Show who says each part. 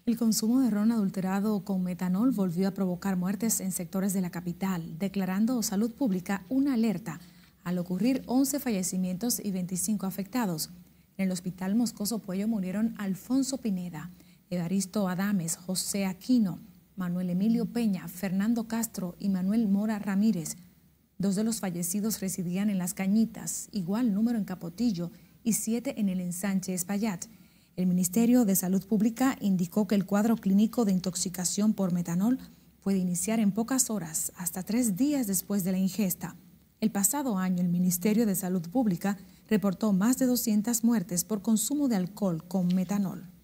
Speaker 1: El consumo de ron adulterado con metanol volvió a provocar muertes en sectores de la capital, declarando Salud Pública una alerta al ocurrir 11 fallecimientos y 25 afectados. En el Hospital Moscoso Puello murieron Alfonso Pineda, Evaristo Adames, José Aquino, Manuel Emilio Peña, Fernando Castro y Manuel Mora Ramírez. 2 de los fallecidos residían en Las Cañitas, igual número en Capotillo, y 7 en el ensanche Espaillat. El Ministerio de Salud Pública indicó que el cuadro clínico de intoxicación por metanol puede iniciar en pocas horas, hasta 3 días después de la ingesta. El pasado año, el Ministerio de Salud Pública reportó más de 200 muertes por consumo de alcohol con metanol.